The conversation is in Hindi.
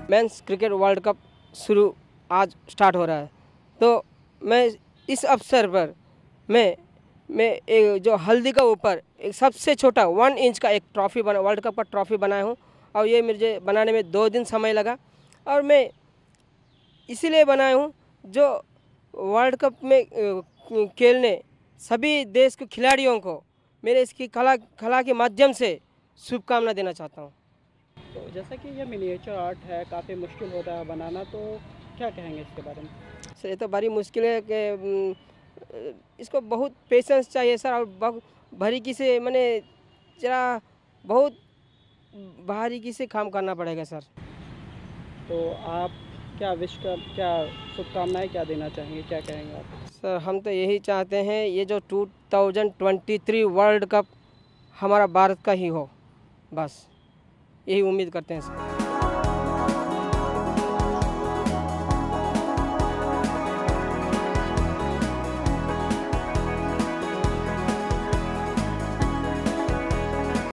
मेंस क्रिकेट वर्ल्ड कप शुरू आज स्टार्ट हो रहा है, तो मैं इस अवसर पर मैं एक जो हल्दी का ऊपर एक सबसे छोटा 1 इंच का एक ट्रॉफी बना, वर्ल्ड कप का ट्रॉफी बनाया हूँ। और ये मुझे बनाने में 2 दिन समय लगा, और मैं इसीलिए बनाया हूँ जो वर्ल्ड कप में खेलने सभी देश के खिलाड़ियों को मेरे इसकी कला के माध्यम से शुभकामना देना चाहता हूँ। तो जैसा कि ये मिनिएचर आर्ट है, काफ़ी मुश्किल होता है बनाना, तो क्या कहेंगे इसके बारे में? सर ये तो बड़ी मुश्किल है कि इसको बहुत पेशेंस चाहिए सर, और बहुत बारीकी से मैंने जरा बहुत बारीकी से काम करना पड़ेगा सर। तो आप क्या शुभकामनाएं क्या देना चाहेंगे, क्या कहेंगे आप? सर हम तो यही चाहते हैं ये जो 2023 वर्ल्ड कप हमारा भारत का ही हो, बस यही उम्मीद करते हैं सर।